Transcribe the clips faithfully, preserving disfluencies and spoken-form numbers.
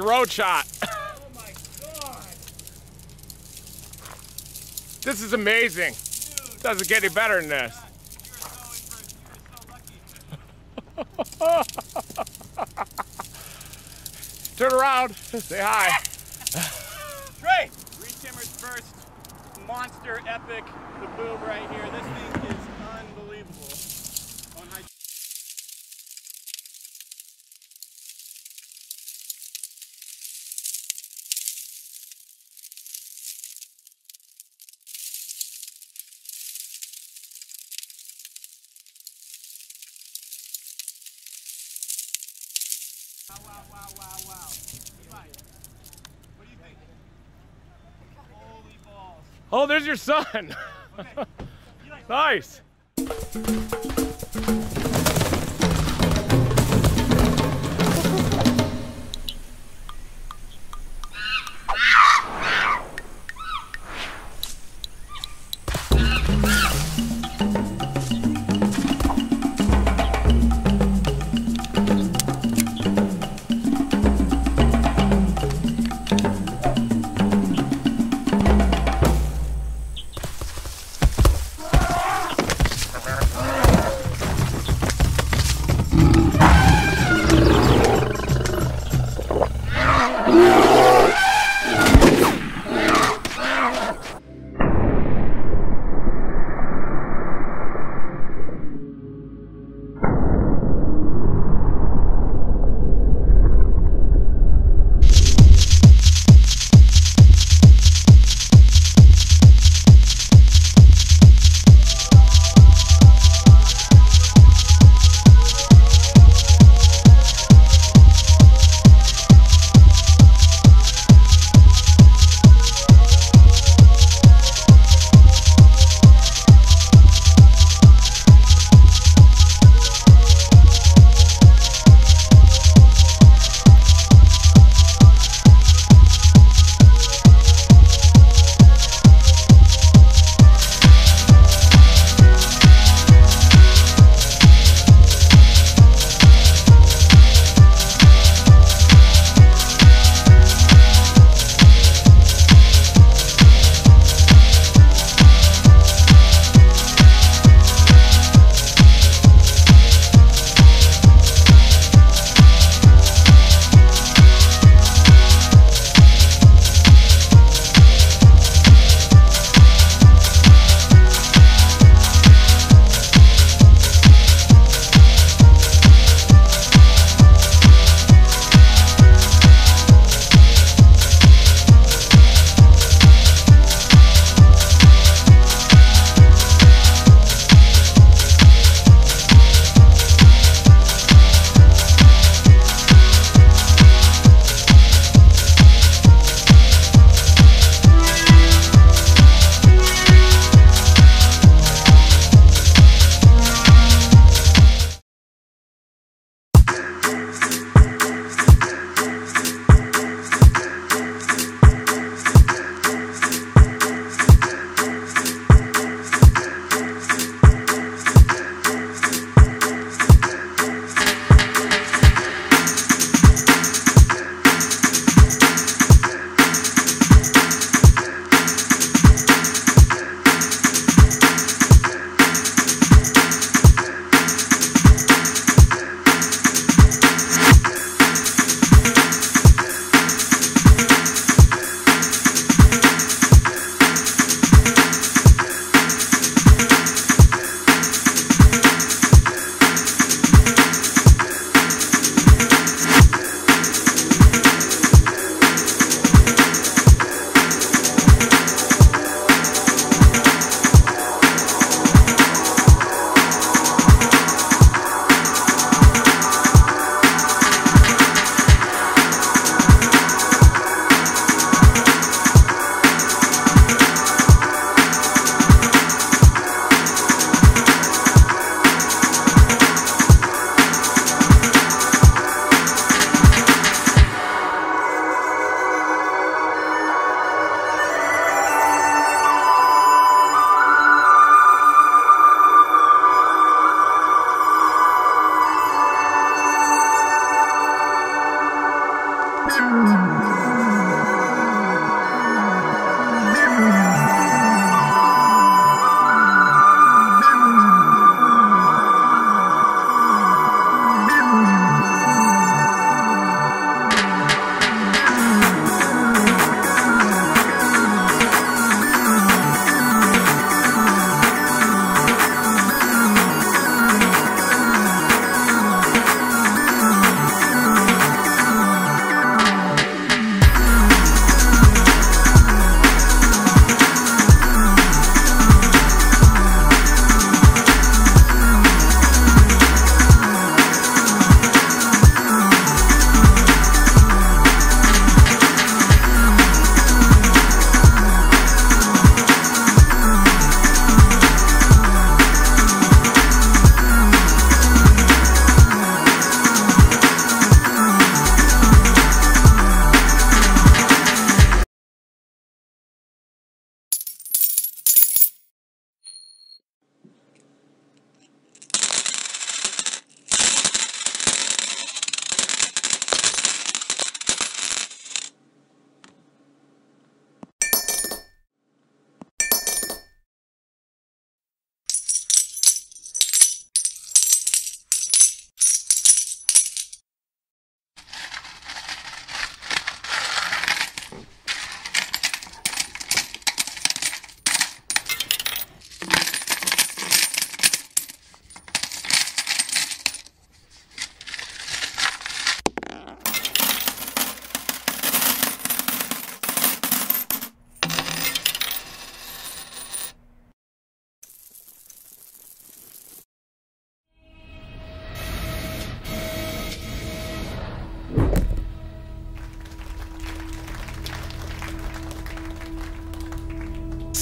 road shot. Oh my God. This is amazing. Dude, Doesn't get any better than this. God, you are so impressive. You are so lucky. Turn around. Say hi. Trey! Reed Timmer's first monster epic, the boom right here. This thing is unbelievable. On high Wow, wow, wow, wow, wow. Eli, what do you think? Holy balls. Oh, there's your son. Okay. Eli, Nice.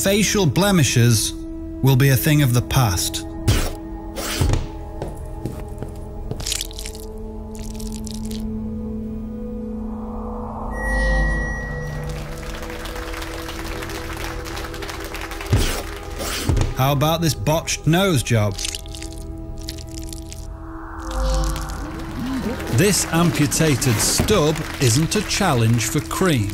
facial blemishes will be a thing of the past. How about this botched nose job? This amputated stub isn't a challenge for Cream.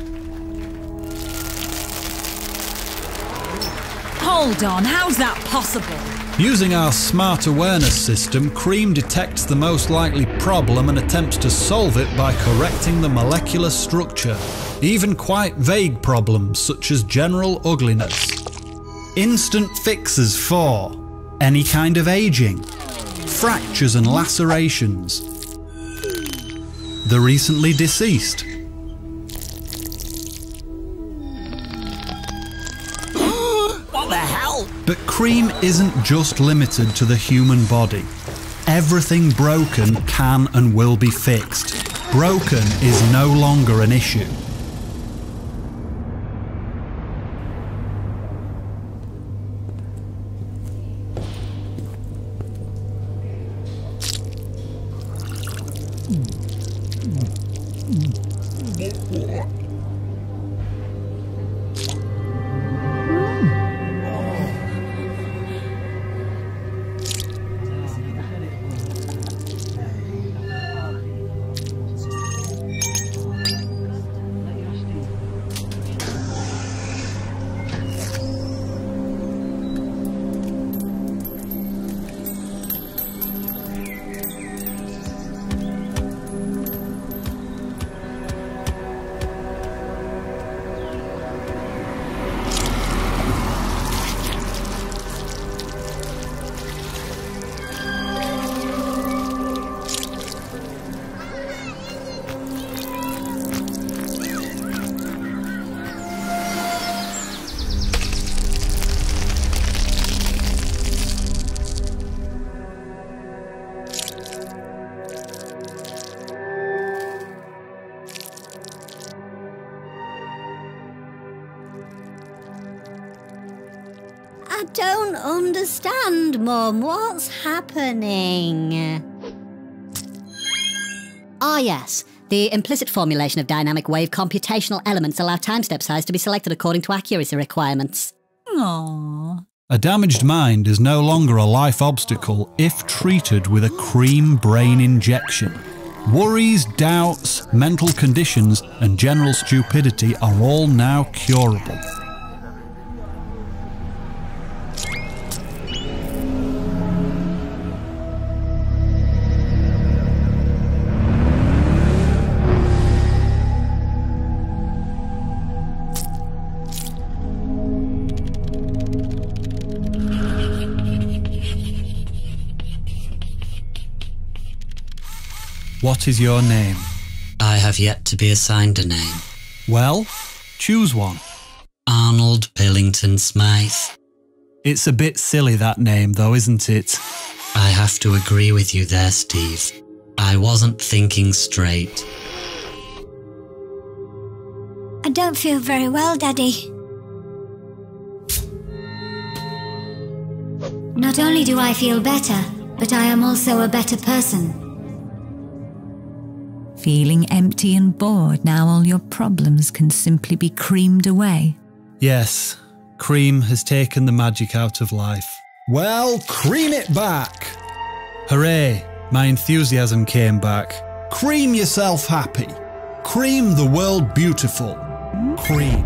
Hold on, how's that possible? Using our smart awareness system, Cream detects the most likely problem and attempts to solve it by correcting the molecular structure, even quite vague problems such as general ugliness. Instant fixes for any kind of aging, fractures and lacerations, the recently deceased. What the hell? But Cream isn't just limited to the human body. Everything broken can and will be fixed. Broken is no longer an issue. I don't understand, Mum. What's happening? Ah, yes. The implicit formulation of dynamic wave computational elements allow time step size to be selected according to accuracy requirements. Aww. A damaged mind is no longer a life obstacle if treated with a Cream brain injection. Worries, doubts, mental conditions, and general stupidity are all now curable. What is your name? I have yet to be assigned a name. Well, choose one. Arnold Pillington Smythe. It's a bit silly, that name, though, isn't it? I have to agree with you there, Steve. I wasn't thinking straight. I don't feel very well, Daddy. Not only do I feel better, but I am also a better person. Feeling empty and bored now all your problems can simply be creamed away? Yes, Cream has taken the magic out of life. Well, cream it back! Hooray, my enthusiasm came back. Cream yourself happy. Cream the world beautiful. Cream.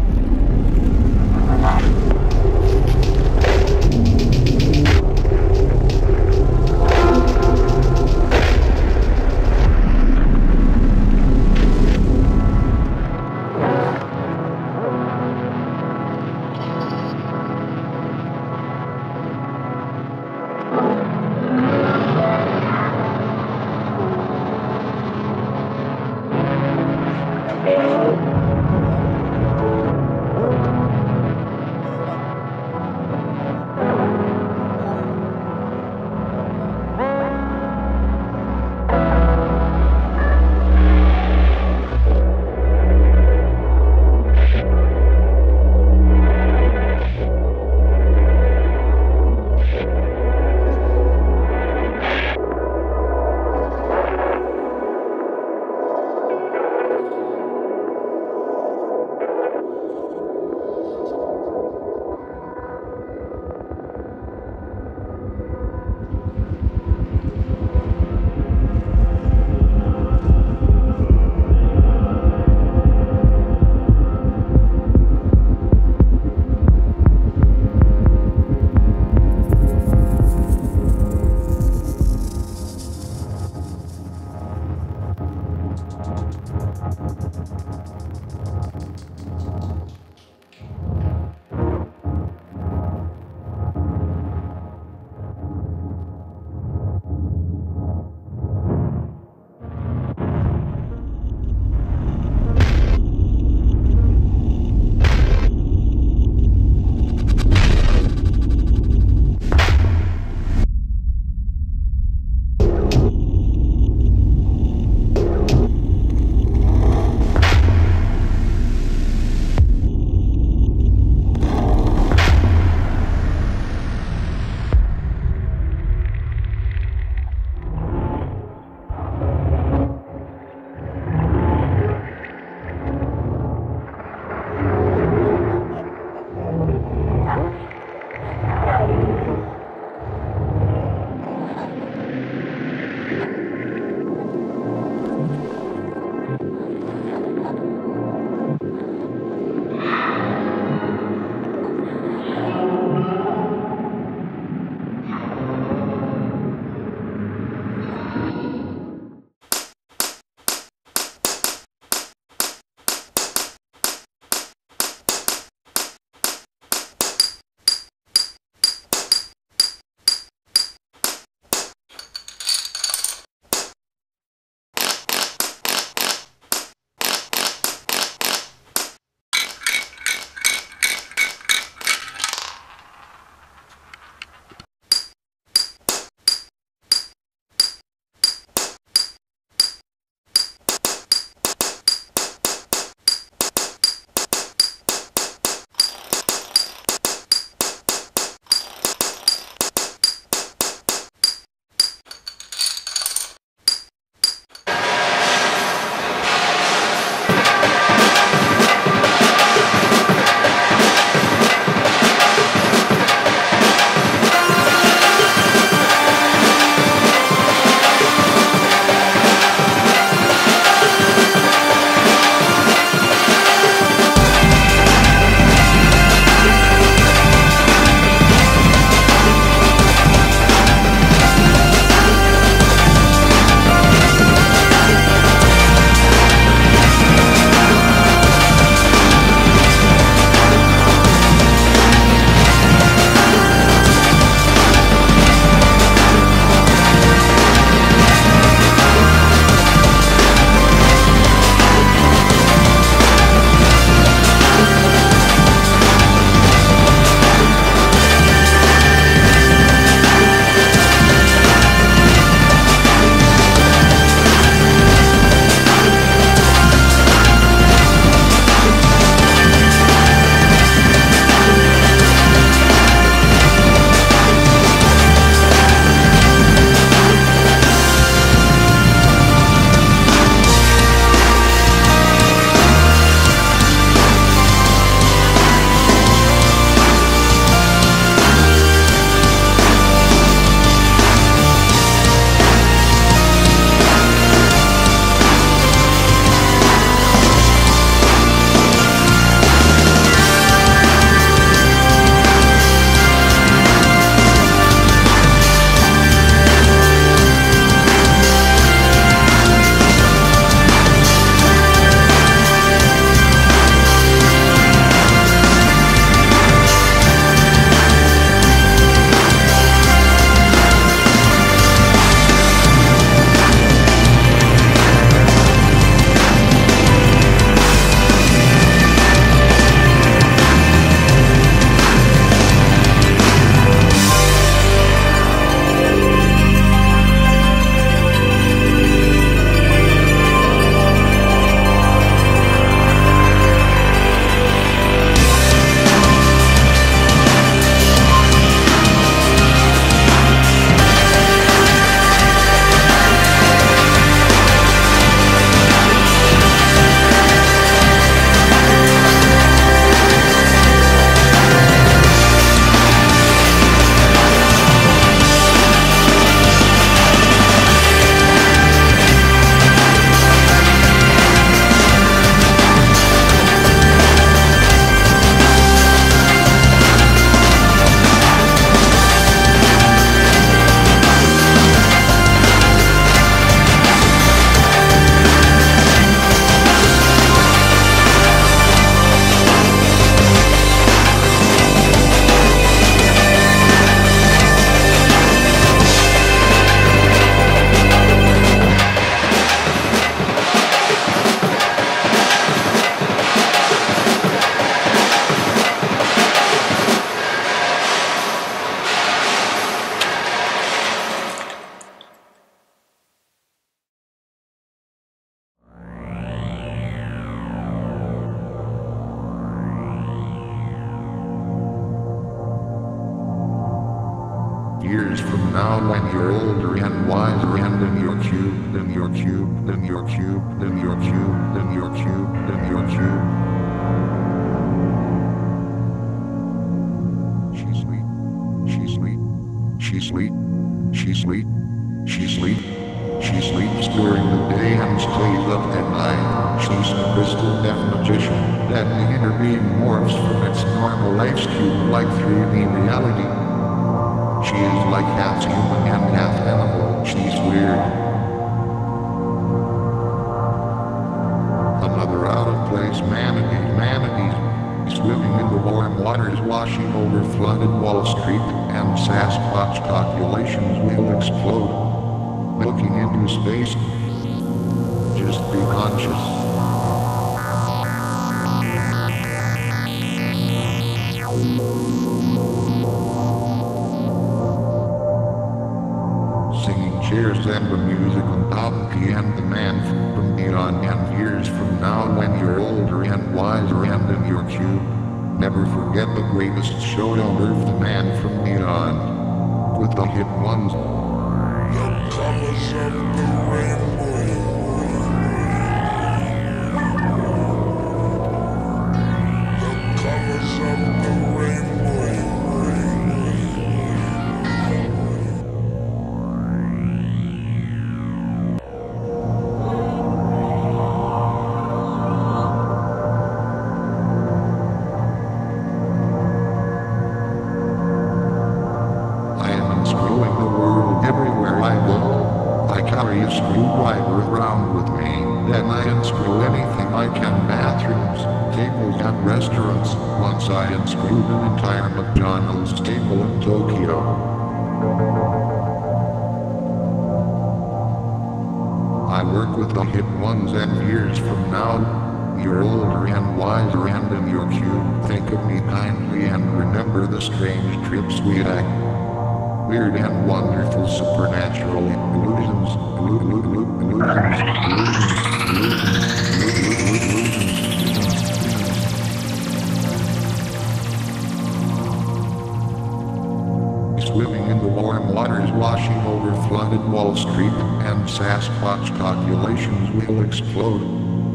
Years from now when you're older and wiser and in your cube, in your cube, in your cube, in your cube, in your cube, in your cube. She's sweet, she's sweet, she's sweet, she's sweet, she's sweet. She sleeps during the day and stays up at night. She's the crystal death magician. Then the inner being morphs from its normal life's cube like three D reality. She is like half human and half animal. She's weird. Another out-of-place manatee, manatee, swimming in the warm waters washing over flooded Wall Street, and Sasquatch populations will explode. Looking into space, just be conscious. Singing cheers and the music on Donkey and the man from beyond, and years from now when you're older and wiser and in your cube. Never forget the greatest show on earth, the man from beyond, with the hit ones. The colors of the rainbow. The colors of the rainbow. I am unscrewing the world everywhere I go. I carry a screwdriver around with me. Then I unscrew anything I can. Bathrooms, tables at restaurants. Once I unscrewed an entire McDonald's table in Tokyo. I work with the hip ones, and years from now, you're older and wiser and in your cube. Think of me kindly and remember the strange trips we had. Weird and wonderful supernatural illusions, illu- illu- illu- illusions, illusions, illusions, illusions. Swimming in the warm waters washing over flooded Wall Street, and Sasquatch populations will explode.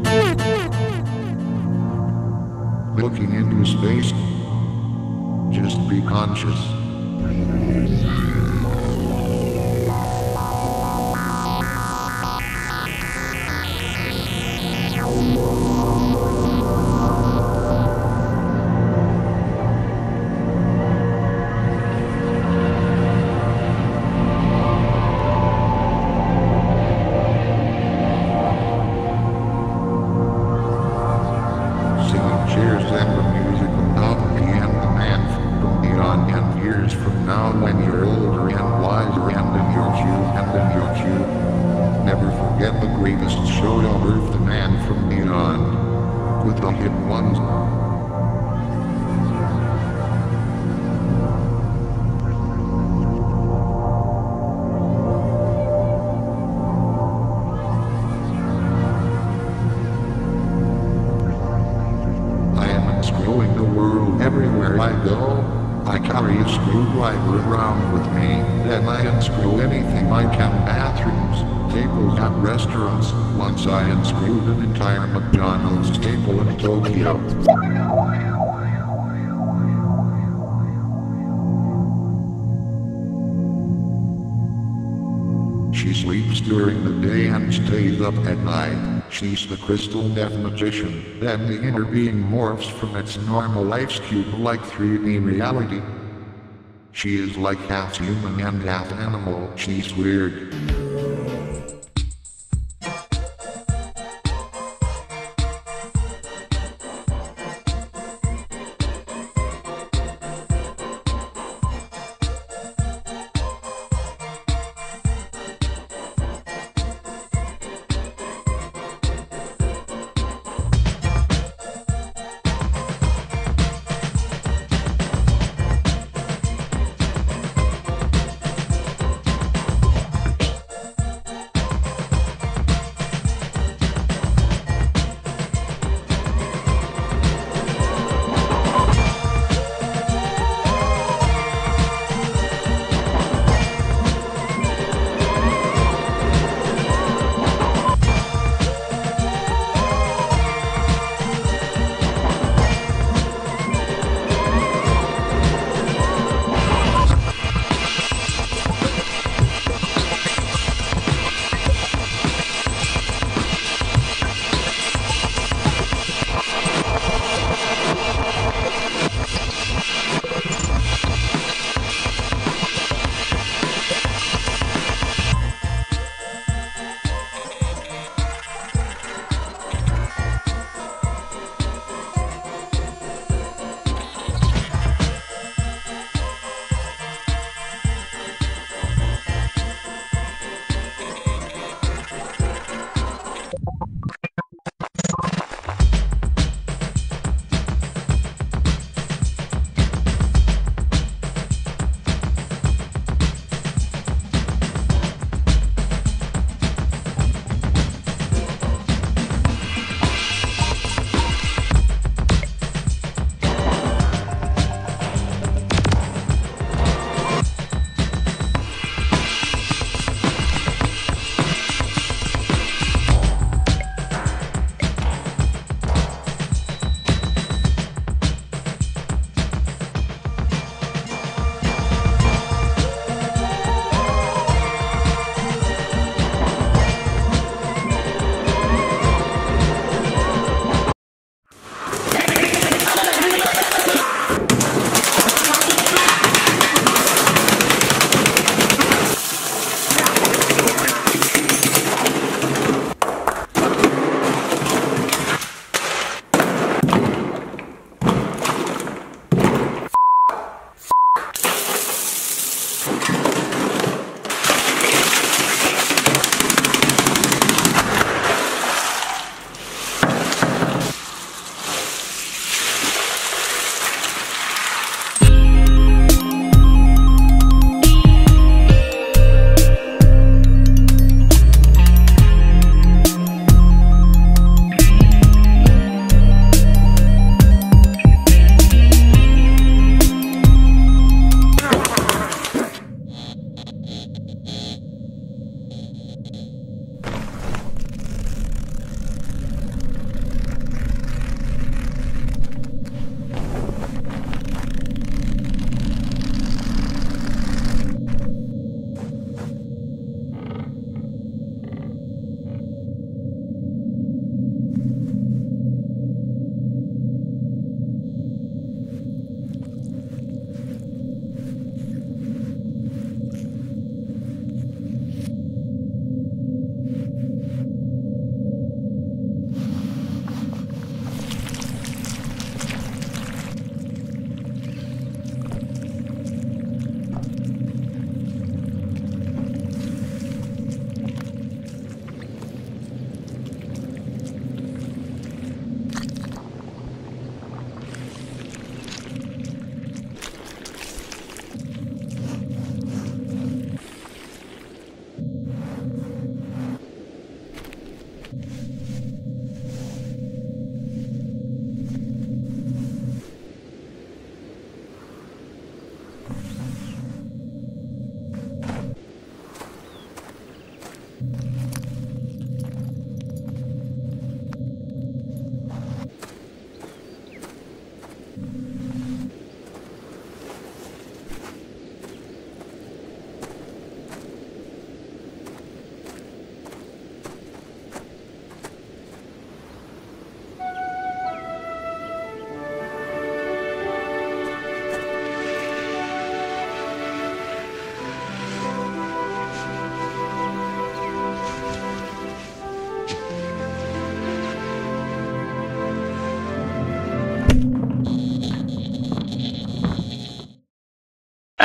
Looking into space, just be conscious. Singing cheers and the music of Donkey and the man from beyond, and years from now when you're older and wiser and in your cube and in your cube. Never forget the greatest show on earth, the man from beyond, with the hit ones. Unscrewing the world everywhere I go. I carry a screwdriver around with me. Then I unscrew anything I can. Bathrooms, tables at restaurants. Once I unscrewed an entire McDonald's table in Tokyo. She sleeps during the day and stays up at night. She's the crystal death magician. Then the inner being morphs from its normal life's cube like three D reality. She is like half human and half animal. She's weird.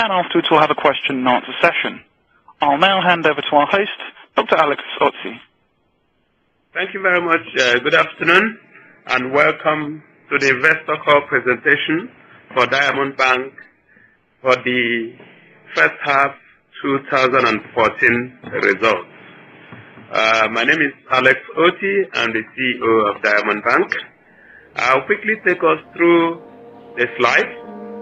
and afterwards we'll have a question and answer session. I'll now hand over to our host, Doctor Alex Otti. Thank you very much. Uh, good afternoon and welcome to the Investor Call presentation for Diamond Bank for the first half two thousand fourteen results. Uh, my name is Alex Otti. I'm the C E O of Diamond Bank. I'll quickly take us through the slides.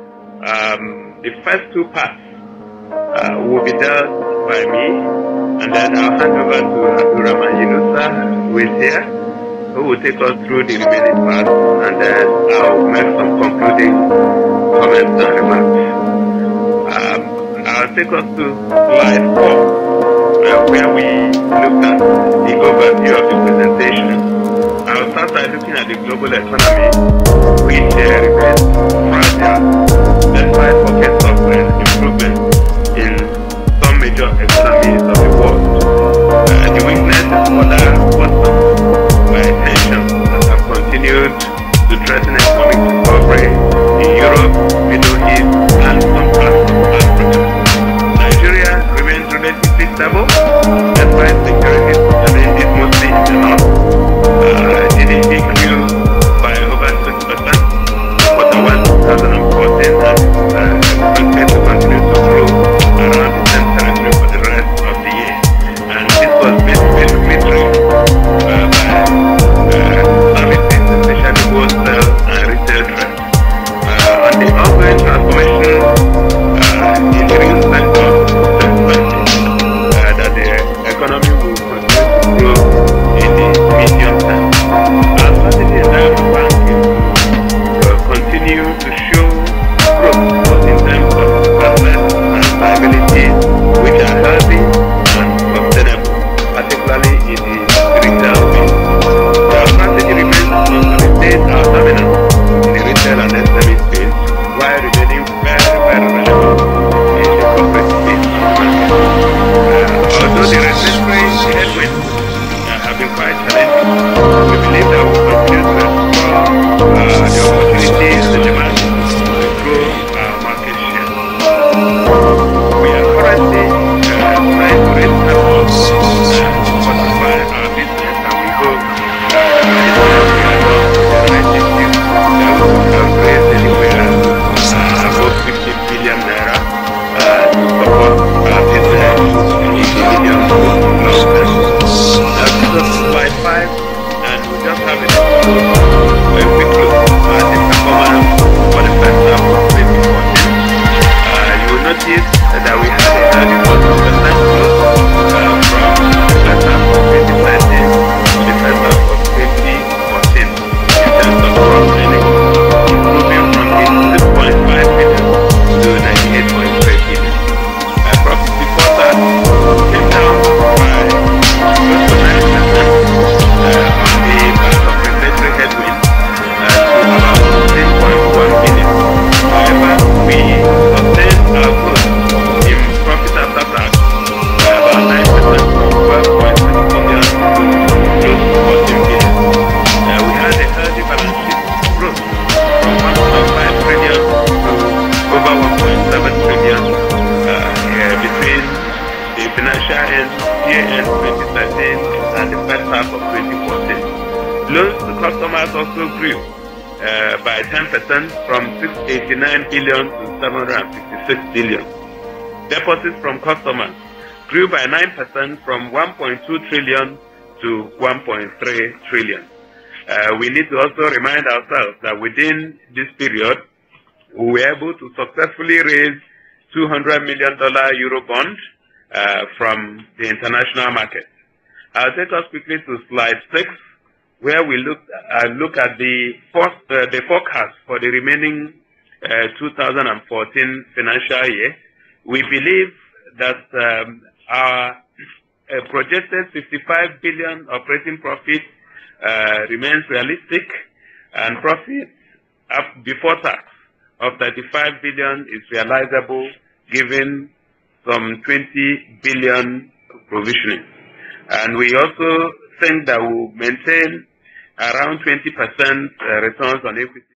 Um, the first two parts uh, will be dealt by me, and then I'll hand over to Abdurrahman Yunusa, who is here, who will take us through the remaining parts, and then I'll make some concluding comments and remarks. Um, I'll take us to slide four, uh, where we look at the overview of the presentation. I'll start by looking at the global economy, which uh, remains fragile despite pockets of uh, improvement in some major economies of the world. Uh, the weakness is further worsened by tensions that have continued to threaten economic recovery in Europe, Middle East, and some parts of Africa. Nigeria remains relatively stable despite security challenges mostly in the north. Uh, G D P grew by over twenty percent in quarter one twenty fourteen and uh, expected to continue to grow around the same territory for the rest of the year. And this was basically driven uh, by uh, services, especially wholesale and retail trade. Uh, on the ongoing transformation uh, in the real sector, uh, that the economy will continue to grow in the medium term. Our strategy in Diamond Bank is to uh, continue to show growth both in terms of assets and liabilities which are healthy and sustainable, particularly in the retail space. Our strategy remains to consolidate our dominance in the retail and S M E space while remaining very, very relevant in the corporate space. Uh, although the regulatory headwinds uh, have been quite challenging, we believe that we will continue to explore uh, the opportunities and demand to grow our market share. We are currently uh, trying to raise capital uh, to fortify our business, and we hope uh, that by the time we are done with the right issue, that we will have raised anywhere uh, above fifty billion naira uh, to support our business in the medium to long term. Now, this is slide five, and we just have a a quick look at the performance for the first half of twenty fourteen. Uh, you will notice that we had a thirty percent growth uh, from the first half of twenty thirteen to the first half of twenty fourteen in terms of gross earnings, improving from eighty-six point five billion to ninety-eight point three billion. Uh, profit before tax came down by close to nine percent uh, on the back of regulatory headwinds uh, to about sixteen point one billion. However, we sustained our growth in profit after tax by about nine percent from twelve point six billion to close to fourteen billion. Uh, we had a healthy balance sheet growth from one point five trillion to over one point seven trillion uh, uh, between the financial end, year-end twenty thirteen and the first half of twenty fourteen. Loans to customers also grew uh, by ten percent from six hundred eighty-nine billion to seven hundred fifty-six billion. Deposits from customers grew by nine percent from one point two trillion to one point three trillion. Uh, we need to also remind ourselves that within this period, we were able to successfully raise two hundred million dollar euro bond uh, from the international market. I'll take us quickly to slide six, where we look, uh, look at the, first, uh, the forecast for the remaining uh, two thousand fourteen financial year. We believe that um, our uh, projected fifty-five billion operating profit uh, remains realistic, and profit before tax of thirty-five billion is realizable given some twenty billion provisioning. And we also think that we'll maintain around twenty percent uh, returns on equity